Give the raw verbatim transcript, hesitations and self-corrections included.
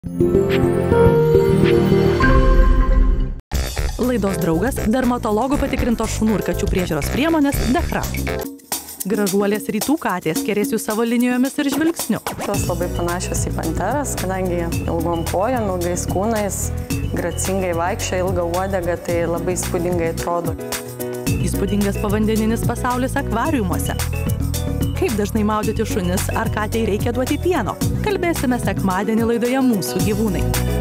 Laidos draugas – dermatologų patikrintos šunų ir kačių priežiūros priemonės Dechra. Gražuolės rytų katės skiriasi savo linijomis ir žvilgsniu. Jos labai panašios į panteras, kadangi ilgom kojom, ilgais kūnais, gracingai vaikščia, ilga uodega, tai labai įspūdingai atrodo. Įspūdingas pavandeninis pasaulis akvariumuose. Kaip dažnai maudyti šunis, ar katei reikia duoti pieno? Kalbėsime sekmadienį laidoje Mūsų gyvūnai.